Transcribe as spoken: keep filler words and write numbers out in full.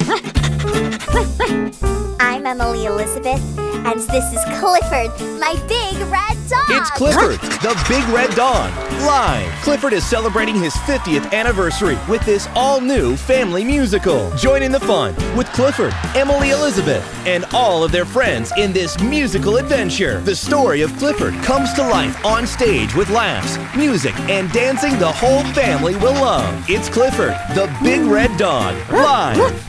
I'm Emily Elizabeth, and this is Clifford, my big red dog. It's Clifford, the big red dog, live. Clifford is celebrating his fiftieth anniversary with this all-new family musical. Join in the fun with Clifford, Emily Elizabeth, and all of their friends in this musical adventure. The story of Clifford comes to life on stage with laughs, music, and dancing the whole family will love. It's Clifford, the big red dog, live.